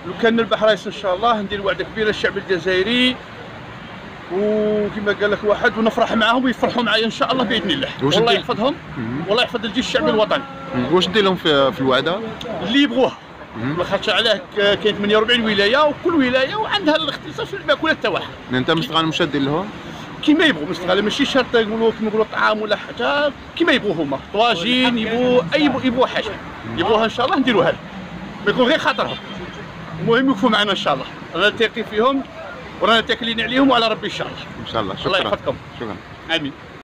لو كان نربح رئيس ان شاء الله ندير وعده كبيره للشعب الجزائري، وكما قال لك واحد ونفرح معاهم ويفرحوا معايا ان شاء الله باذن الله. والله يحفظهم والله يحفظ الجيش الشعبي الوطني. واش دير لهم في الوعده؟ اللي يبغوها، لاخاطش علاه كاين 48 ولايه وكل ولايه وعندها الاختصاص في المأكولات تاعها. انت مستغانم واش دير لهم؟ كيما يبغوا مستغله، ماشي شرط يقولوا كيما يقولوا طعام ولا حاجه، كيما يبغوا هما طواجين، يبغوا حاجه يبغوها ان شاء الله نديروها لهم، ما يكون غير خاطرهم. المهم يوقفوا معنا ان شاء الله، رانا تاقي فيهم ورانا تاكلين عليهم وعلى ربي ان شاء الله. ان شاء الله. شكرا. الله يحفظكم. شكرا. امين.